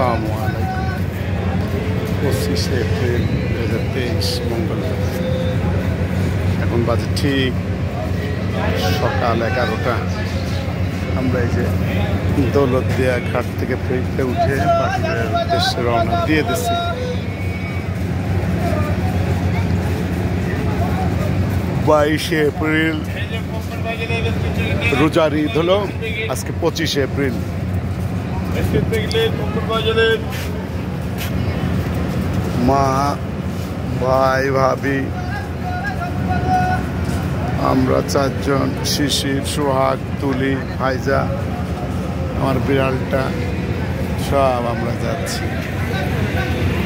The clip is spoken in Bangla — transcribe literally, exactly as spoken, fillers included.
আসসালামু আলাইকুম। পঁচিশে এপ্রিল দু হাজার তেইশ মঙ্গলবার। এখন বাজে ঠিক সকাল এগারোটা। আমরা এই যে দৌলতদিয়া ঘাট থেকে ফেরিতে উঠে পাটুরিয়ার উদ্দেশ্যে রওনা দিয়ে দিচ্ছি। বাইশে এপ্রিল রোজার ঈদ হলো, আজকে পঁচিশে এপ্রিল। মা, ভাই, ভাবি, আমরা চারজন, শিশির, সোহাগ, তুলি, ফাইজা, আমার বিড়ালটা, সব আমরা যাচ্ছি।